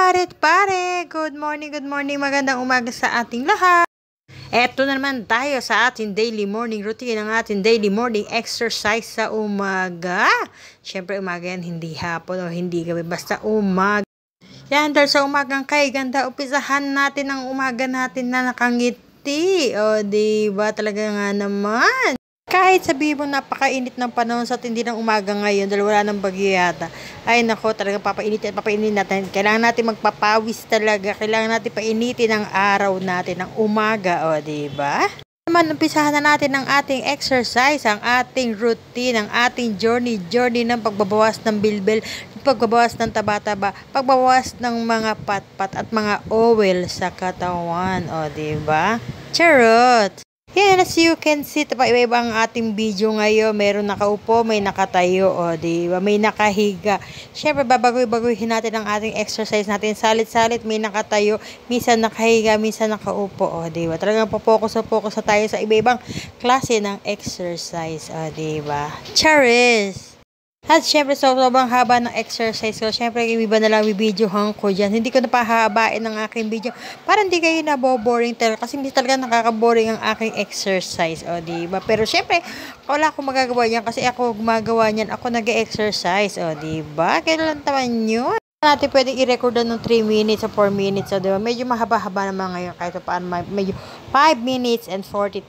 Marit pare! Good morning, magandang umaga sa ating lahat. Eto na naman tayo sa ating daily morning routine, ang ating daily morning exercise sa umaga. Siyempre umaga yan, hindi hapon o hindi gabi, basta umaga. Yan, dahil sa umagang kay ganda, umpisahan natin ang umaga natin na nakangiti. O diba, talaga nga naman. Kahit sabihin mo napakainit ng panahon sa tindi ng umaga ngayon dahil wala ng bagyo yata. Ay nako, talagang papainitin natin. Kailangan natin magpapawis talaga. Kailangan natin painitin ang araw natin ng umaga, o diba? Naman, umpisahan na natin ang ating exercise, ang ating routine, ang ating journey ng pagbabawas ng bilbil, pagbabawas ng taba-taba, pagbabawas ng mga patpat at mga oil sa katawan, o diba? Charot! Yan, as you can see, iba-iba ang ating video ngayon. Meron nakaupo, may nakatayo, o diba? May nakahiga. Siyempre, babagoy-bagoyhin natin ang ating exercise natin. Salit-salit, may nakatayo, minsan nakahiga, minsan nakaupo, o diba? Talagang focus na tayo sa iba-ibang klase ng exercise, o diba? Charis! At syempre, sobrang haba ng exercise ko. Syempre, iba na lang videohan ko dyan. Hindi ko napahabain ang aking video para hindi kayo naboboring talaga. Kasi hindi talaga nakakaboring ang aking exercise. O, diba? Pero syempre, wala akong magagawa yan kasi ako gumagawa niyan. Ako nag-exercise. O, diba? Kailan naman yun? Natin pwedeng i-record ng 3 minutes o 4 minutes. So, diba? Medyo mahaba-haba naman ngayon kahit paano. Medyo 5 minutes and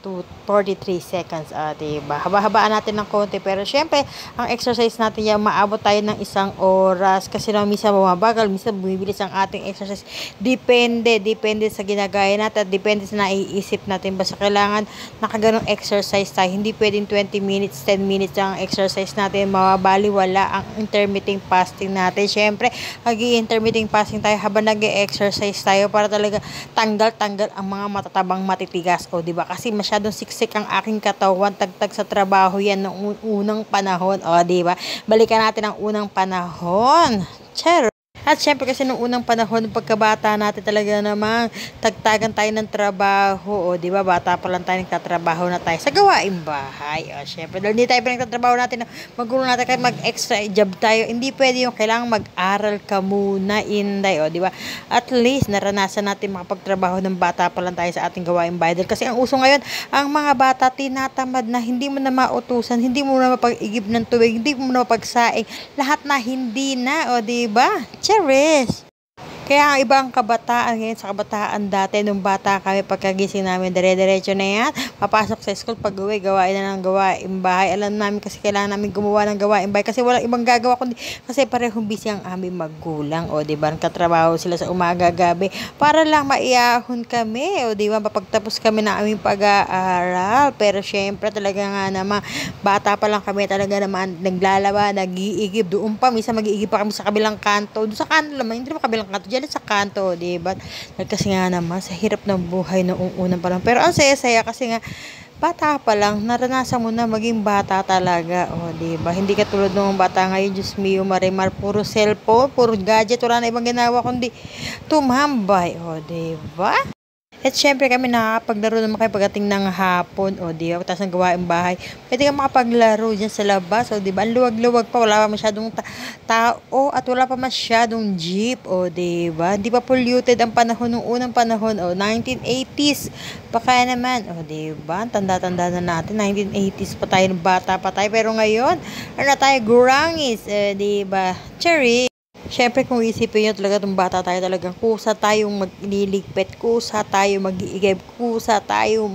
43 seconds. Diba? Haba-habaan natin ng konti. Pero syempre, ang exercise natin yan, maabot tayo ng 1 oras. Kasi naman, minsan bumabagal, minsan bumibilis ang ating exercise. Depende sa ginagaya natin at depende sa naiisip natin. Basta kailangan nakaganong exercise tayo. Hindi pwedeng 20 minutes, 10 minutes ang exercise natin. Mababaliwala ang intermittent fasting natin. Syempre, intermittent fasting tayo habang nag-exercise tayo para talaga tanggal ang mga matatabang matitigas. O, diba? Kasi masyadong siksik ang aking katawan. Tagtag sa trabaho yan noong unang panahon. O, diba? Balikan natin ang unang panahon. Chero. At syempre kasi nung unang panahon, pagkabata natin talaga namang tagtagan tayo ng trabaho. O, di ba? Bata pa lang tayo, nagtatrabaho na tayo sa gawaing bahay. O, syempre, dahil hindi tayo pinagtatrabaho natin, magulo natin kahit mag-extra job tayo. Hindi pwede yung kailangan mag-aral ka muna, inday. O, di ba? At least, naranasan natin makapagtrabaho ng bata pa lang tayo sa ating gawaing bahay. Dahil kasi ang uso ngayon, ang mga bata tinatamad na, hindi mo na mautusan, hindi mo na mapag-igib ng tubig, hindi mo na mapagsaing. Lahat na hindi na, o, di ba? Charis. Kaya ang ibang kabataan ngayon sa kabataan dati, nung bata kami, pagkagising namin, dire-diretso na yan, papasok sa school, pag-uwi, gawain na ng gawain bahay. Alam namin kasi kailangan namin gumawa ng gawain bahay kasi walang ibang gagawa kundi kasi parehong busy ang aming magulang. O, diba, nagkatrabaho sila sa umaga, gabi, para lang maiahon kami. O, diba, mapagtapos kami na aming pag-aaral. Pero syempre, talaga nga naman, bata pa lang kami, talaga naman, naglalaba, nag-iigib, doon pa, minsan mag-iigib pa kami sa kabilang kanto. Doon sa kanto naman, hindi naman kabilang kanto, dyan sa kanto, diba? Kasi nga naman, sa hirap ng buhay noong unang pa lang. Pero ang saya-saya kasi nga, bata pa lang, naranasan mo na maging bata talaga. O, diba? Hindi ka tulad ng bata ngayon, Diyos mio, marimar, puro cellphone, puro gadget, wala na ibang ginawa, kundi tumambay. O, diba? At syempre kami nakakapaglaro naman kayo pagdating ng hapon, o diba, tapos ng gawaing bahay. Pwede kang makapaglaro dyan sa labas, o diba, ang luwag-luwag pa, wala pa masyadong tao at wala pa masyadong jeep, o diba, hindi pa polluted ang panahon nung unang panahon, o 1980s, baka naman, o diba, tanda-tanda na natin, 1980s pa tayo, bata pa tayo, pero ngayon, ano na tayo, gurangis, diba, cherry. Siyempre, kung isipin nyo talaga itong bata tayo, talagang kusa tayong magliligpit, kusa tayo mag-iigib, kusa tayo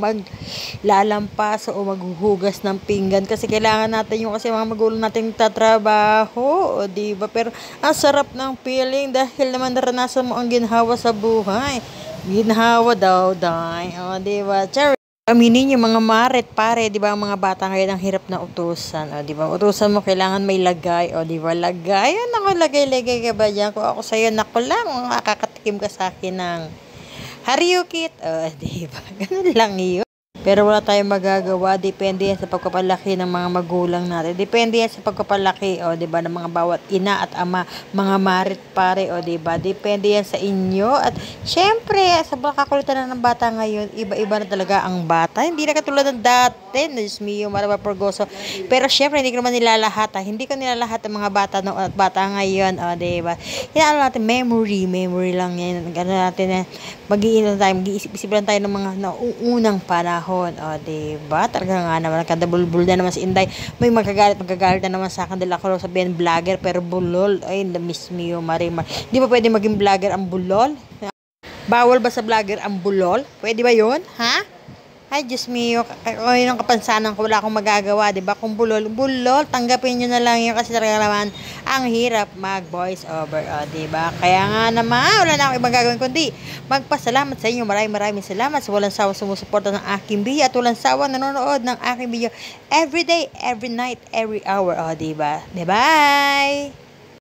maglalampas o maghuhugas ng pinggan. Kasi kailangan natin yung kasi mga magulang natin tatrabaho, o diba? Pero ang sarap ng feeling dahil naman naranasan mo ang ginhawa sa buhay. Ginhawa daw, dahil, o diba? Cherry. Aminin yung mga maret pare, di ba, ang mga bata ngayon ang hirap na utusan, o di ba, utusan mo kailangan may lagay, o di ba, lagay, naku, lagay ka ba dyan, kung ako sa'yo, naku lang, makakatikim ka sa akin ng Haryukit, o di ba, ganun lang yun. Pero wala tayong magagawa. Depende yan sa pagpapalaki ng mga magulang natin. Depende yan sa pagpapalaki, o, diba, ng mga bawat ina at ama, mga marit pare, o, diba? Depende yan sa inyo. At, syempre, sa kakulitan na ng bata ngayon, iba-iba na talaga ang bata. Hindi na katulad ng dati. Diyos mio, maraba porgoso. Pero, syempre, hindi ko naman nilalahat. Hindi ko nilalahat ang mga bata noon at bata ngayon, o, diba? Yan, natin, memory lang yan. Gano'n natin, mag-iisip tayo, mag-iisip lang tayo ng mga nauunang panahon. O, diba? Talaga nga naman, kadabulbul na naman si Inday. May magagalit na naman sa akin dahil ako sabihin vlogger, pero bulol. Ay, miss me yung Marimar. Di ba pwede maging vlogger ang bulol? Bawal ba sa vlogger ang bulol? Pwede ba yun? Ha? Ay, Diyos mio, yun ang kapansanan ko, wala akong magagawa, diba? Kung bulol, tanggapin nyo na lang yun kasi talaga naman, ang hirap mag-voice over, diba? Kaya nga naman, wala na akong ibang gagawin kundi magpasalamat sa inyo, maraming salamat sa walang sawa sumusuporta ng aking video at walang sawa nanonood ng aking video every day, every night, every hour, diba? Bye-bye!